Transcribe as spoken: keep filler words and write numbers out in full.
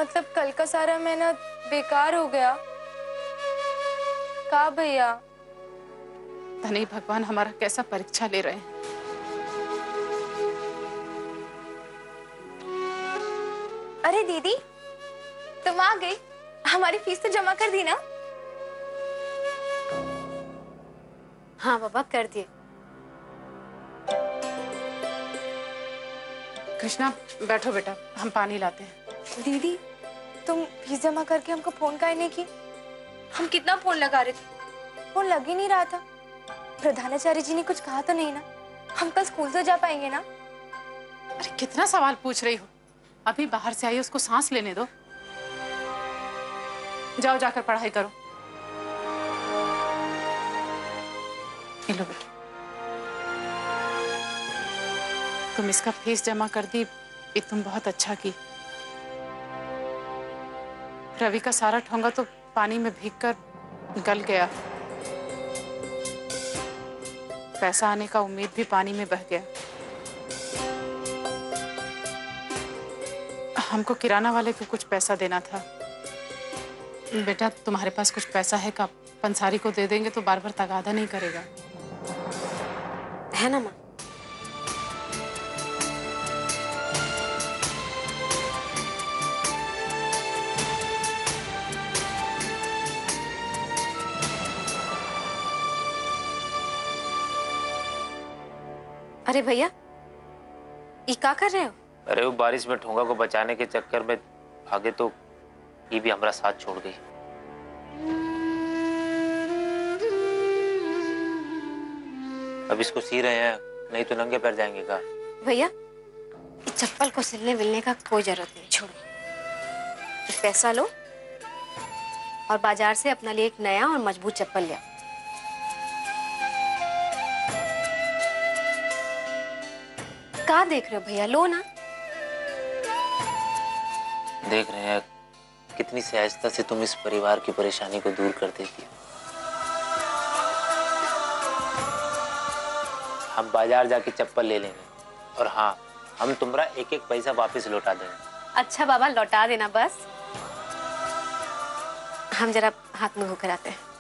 मतलब कल का सारा मेहनत बेकार हो गया का भैया? धनी भगवान हमारा कैसा परीक्षा ले रहे हैं। अरे दीदी, तुम आ गई। हमारी फीस तो जमा कर दी ना? हाँ बाबा, कर दिए। कृष्णा बैठो बेटा, हम पानी लाते हैं। दीदी, तुम फीस जमा करके हमको फोन काहे नहीं की? हम कितना फोन लगा रहे थे, फोन लग ही नहीं रहा था। प्रधानाचार्य जी ने कुछ कहा तो नहीं ना? हम कल स्कूल तो जा पाएंगे ना? अरे कितना सवाल पूछ रही हो, अभी बाहर से आई, उसको सांस लेने दो। जाओ जाकर पढ़ाई करो। लो बेटा, तुम इसका फीस जमा कर दी, ये तुम बहुत अच्छा की। रवि का सारा ठोंगा तो पानी में भीगकर गल गया, पैसा आने का उम्मीद भी पानी में बह गया। हमको किराना वाले को कुछ पैसा देना था। बेटा तुम्हारे पास कुछ पैसा है का? पंसारी को दे देंगे तो बार बार तगादा नहीं करेगा, है ना माँ? अरे भैया, ये क्या कर रहे हो? अरे वो बारिश में ठोंगा को बचाने के चक्कर में आगे तो ये भी हमारा साथ छोड़ गई। अब इसको सी रहे हैं, नहीं तो नंगे पैर जाएंगे का? भैया, इस चप्पल को सिलने विलने का कोई जरूरत नहीं, छोड़ो। इस पैसा लो और बाजार से अपना लिए एक नया और मजबूत चप्पल ले आओ। क्या देख रहे हो भैया, लो ना। देख रहे हैं कितनी सहजता से तुम इस परिवार की परेशानी को दूर कर देती हो। हम बाजार जाके चप्पल ले लेंगे और हाँ, हम तुम्हारा एक एक पैसा वापस लौटा देंगे। अच्छा बाबा, लौटा देना बस। हम जरा हाथ मुंह धोकर आते हैं।